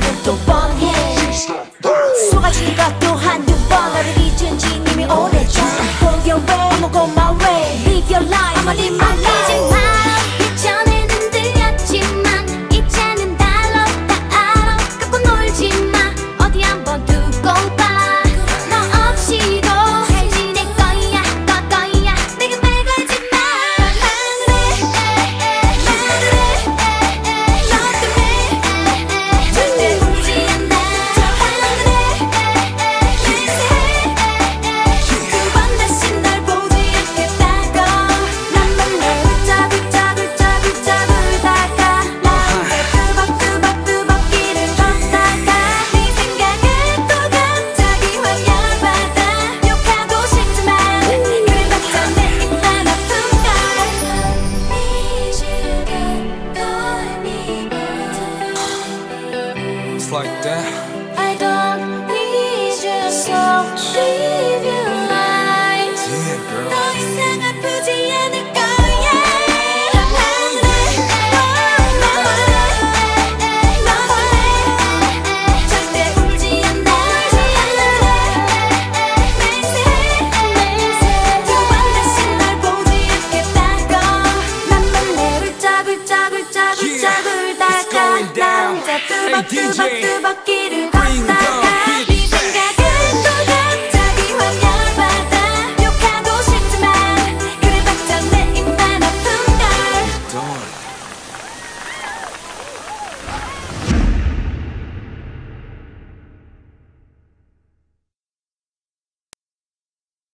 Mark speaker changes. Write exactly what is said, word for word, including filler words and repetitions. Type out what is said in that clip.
Speaker 1: 나는 또 뻔해 속아진 것도 한두 번 너를 잊은 지 이미 오래전 Go your way, I'ma go my way Live your life, I'ma live my life
Speaker 2: 예전에는 들렸지만 이제는 달러 다 알아 갖고 놀지마 어디 한번 두고 봐 너 없이도 잘 지낼 거야 너 거야 내게 말 걸지마 난 그래 난 그래 너 때문에 절대 울지 않아 난 그래 맹세해 두 번 다시 널 보지 않겠다고 난 몰래 붙잡 붙잡 붙잡 붙잡 울다가 나 혼자 뚜벅뚜벅뚜벅 길을 걷다가 네 생각에 또 갑자기 확 열받아 욕하고 싶지만 그래봤자 내 입만 아픈가 Need you again don't need
Speaker 3: It's like that.
Speaker 2: I don't need you so leave you right
Speaker 3: Yeah, girl.
Speaker 2: 더 이상 아프지 않을 거야 난 그래 난 그래 난 그래 절대 울지 않아 난 그래 맹세해 두 번 다시 널 보지 않겠다고 난 몰래 울짝 울짝 울짝 울짝 울다가 나 혼자
Speaker 3: Hey, D J.
Speaker 2: 뚜벅뚜벅뚜벅 길을